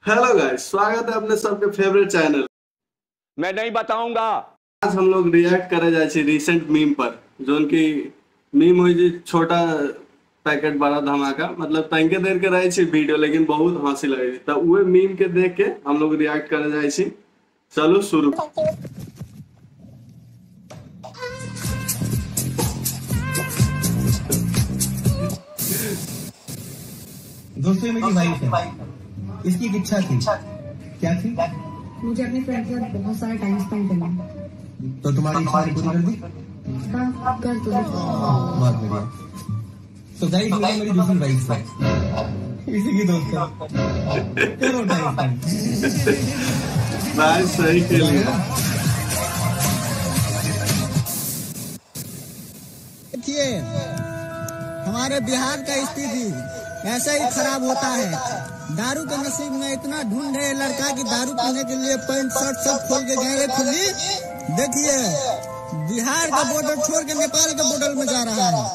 Hello guys, स्वागत है अपने सबके फेवरेट चैनल। मैं नहीं बताऊंगा। आज हम लोग रिएक्ट करे जाए छी रिसेंट मीम पर, जोन की मीम हुई जी छोटा पैकेट बड़ा धमाका, मतलब तंके देर के रहे छी वीडियो, लेकिन बहुत हंसी लगे थी। तब वही मीम के देख के हम लोग रिएक्ट करे जाए छी। चलो शुरू। दोस्तों मेरी वाइफ है, इसकी एक इच्छा थी। क्या थी? मुझे अपने फ्रेंड के साथ बहुत सारा टाइम स्पेंड करना है। तो तुम्हारी इच्छा पूरी कर दी? कर तो बहुत बढ़िया। तो गाइस ये मेरी दूसरी वाइफ है, इसी की दोस्त है। करो टाइम स्पेंड। भाई सही के लिए देखिए हमारे बिहार का स्थिति ऐसा ही खराब होता है। दारू के नसीब में इतना ढूंढ है लड़का की दारू पीने के लिए पैंट शर्ट सब खोल के गए खुली। देखिए बिहार का बॉर्डर छोड़ के नेपाल के बॉर्डर में जा रहा है।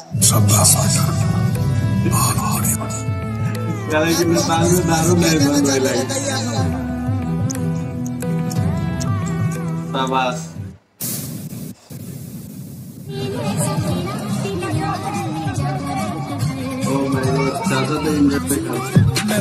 नेपाल में दारू नहीं बंद होने लगी। शाबाश। ओ माय गॉड, चाचा तो इंजन पे खा।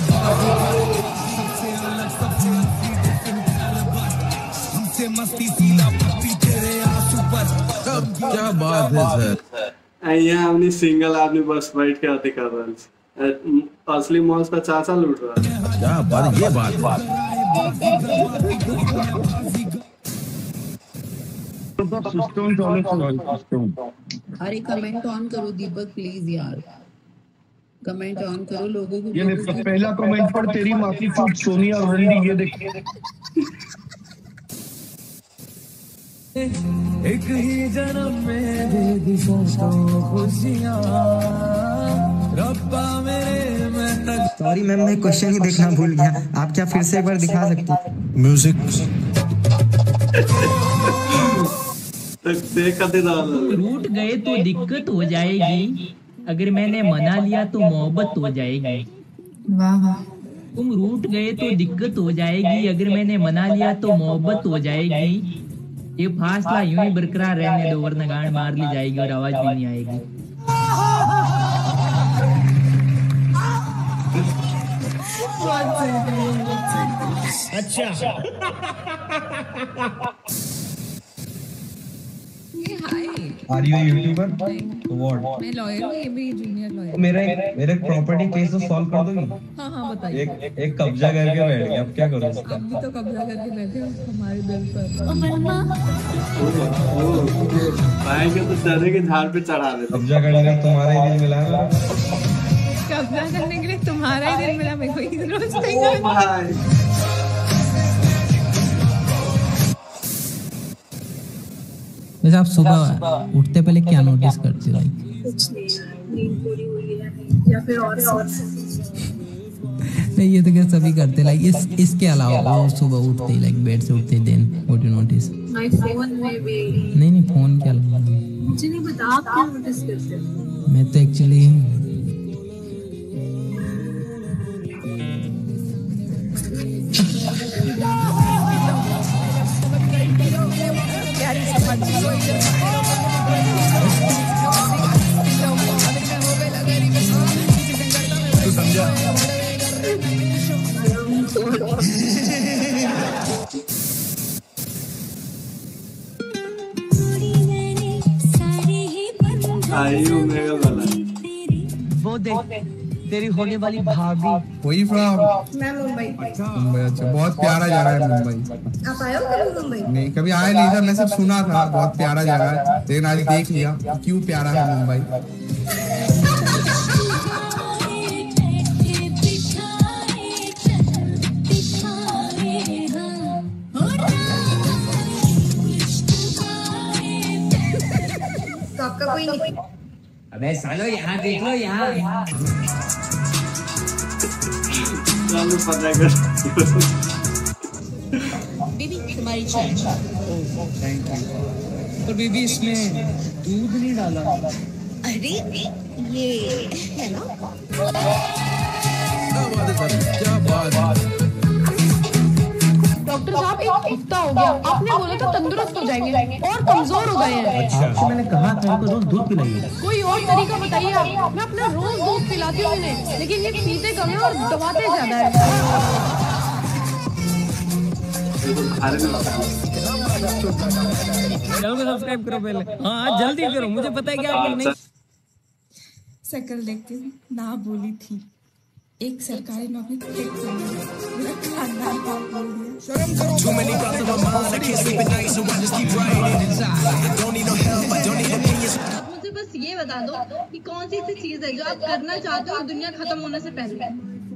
क्या बात है सर। यहाँ अपनी सिंगल आदमी बस बैठ के अति कर रहा है। असली मौज का चाचा लूट रहा है। क्या बात, ये बात अरे कमेंट ऑन करो दीपक प्लीज यार, कमेंट ऑन करो। लोगों को ये पहला कमेंट पर तेरी माफी फूट सोनिया गांधी। ये देख एक ही जन्म में दे दी खुशियां रब्बा मेरे मैं। सॉरी मैम, मैं क्वेश्चन ही देखना भूल गया। आप क्या फिर से एक बार दिखा सकते हैं? म्यूजिक रूठ गए तो दिक्कत हो जाएगी, अगर मैंने मना लिया तो मोहब्बत हो जाएगी। वाह वाह। तुम रूठ गए तो दिक्कत हो जाएगी, अगर मैंने मना लिया तो मोहब्बत हो जाएगी। ये फासला यूं ही बरकरार रहने दो, वरना गांड मार ली जाएगी और आवाज भी नहीं आएगी। अच्छा आर यू यूट्यूबर? व्हाट? मैं लॉयर हूँ, ये भी जूनियर लॉयर। मेरे प्रॉपर्टी केस तो सॉल्व कर दोगी? हाँ बताइए। एक कब्जा करके बैठ गया, अब क्या करो? आप भी तो कब्जा करके बैठे हो हमारे दिल पर। भाई के तो चढ़े के झाड़ पे चढ़ा दे। कब्जा करने का तुम्हारा ही दिल मिला है। कब्जा करने के लिए तुम्हारा ही दिल मिला मेरे को, इस रोज नहीं। भाई वैसे आप सुबह उठते पहले क्या नोटिस करते हो? कुछ नहीं, नींद पूरी हुई है या फिर और नहीं, ये तो क्या सभी करते लाइक इसके अलावा वो सुबह उठते ही लाइक बेड से उठते then what you notice? My phone में भी नहीं फोन के अलावा मुझे नहीं पता। आप क्या नोटिस करते हो? मैं तो एक्चुअली तू समझा? आयु मेगा वाला वो देख तेरी होने वाली भाभी। वही फ्रॉम मैं मुंबई। मुंबई। अच्छा, बहुत प्यारा जगह है मुंबई। आप आए हो कभी मुंबई? नहीं, कभी आया नहीं था, मैं सिर्फ सुना था बहुत प्यारा जगह है, लेकिन आज देख लिया क्यों प्यारा है मुंबई। तो आपका कोई नहीं? अबे सालो यहाँ देख लो यहाँ। चलो पता कर। बेबी तुम्हारी चाय। Thank you. पर बेबी इसमें दूध नहीं डाला। अरे ये है ना? क्या बात है सर, क्या बात है। जाएंगे और कमजोर हो गए हैं। अच्छा, मैंने कहा था इनको रोज दूध पिलाइए। कोई और तरीका बताइए आप। मैं अपना रोज दूध पिलाती हूँ इन्हें, लेकिन ये पीते कम है और दबाते ज्यादा है। सब्सक्राइब करो पहले। हाँ जल्दी करो, मुझे पता है कि आप नहीं। शक्ल देखते ना बोली थी, एक सरकारी नौकरी फेंक कर मेरा खानदान पार बोल दिया। मुझे बस ये बता दो कि कौन सी ऐसी चीज है जो आप करना चाहते हो दुनिया खत्म होने से पहले।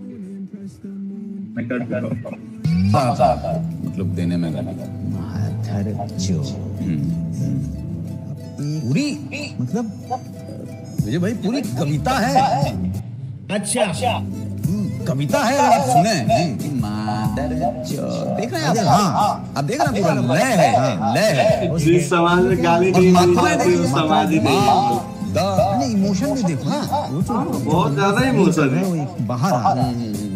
मतलब देने में पूरी मतलब मुझे भाई पूरी कविता है। अच्छा, कविता है, अगर आप सुने देख रहे हैं आप? हाँ, अब देख रहे हैं पूरा लय है, लय है। जिस समाज में गाली नहीं दी जाती उस समाज ही नहीं। इमोशन भी देखो ना, बहुत ज्यादा इमोशन है बाहर आ।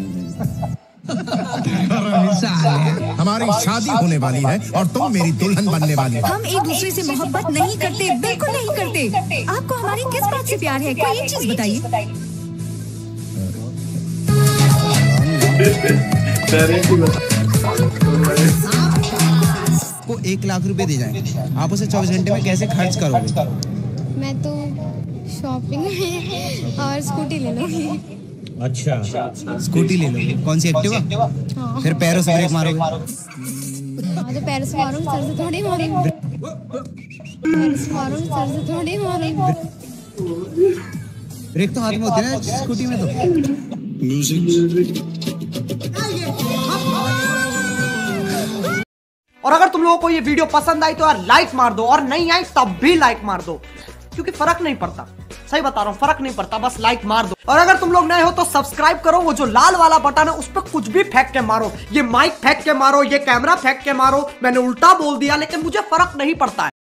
हमारी शादी होने वाली है और तुम मेरी दुल्हन बनने वाली हो। हम एक दूसरे से मोहब्बत नहीं करते, बिल्कुल नहीं करते। आपको हमारी किस बात से प्यार है, कोई एक चीज बताइए। को 1 लाख रुपए दे जाएंगे, आप उसे 24 घंटे में कैसे खर्च करोगे? मैं तो शॉपिंग में और स्कूटी ले लूंगी। अच्छा, स्कूटी ले लो। कौन सी, एक्टिवा? हाँ। फिर पैरों से ब्रेक मारोगे? हाँ, तो पैरों से मारूंगी, सर से थोड़ी मारूंगी। पैरों से मारूंगी, सर से थोड़ी मारूंगी। ब्रेक तो हाथ में होती है ना स्कूटी में तो। और अगर तुम लोगों को ये वीडियो पसंद आई तो यार लाइक मार दो, और नहीं आई तब भी लाइक मार दो, क्योंकि फर्क नहीं पड़ता। सही बता रहा हूँ, फर्क नहीं पड़ता, बस लाइक मार दो। और अगर तुम लोग नए हो तो सब्सक्राइब करो, वो जो लाल वाला बटन है उस पर कुछ भी फेंक के मारो, ये माइक फेंक के मारो, ये कैमरा फेंक के मारो, मैंने उल्टा बोल दिया लेकिन मुझे फर्क नहीं पड़ता है।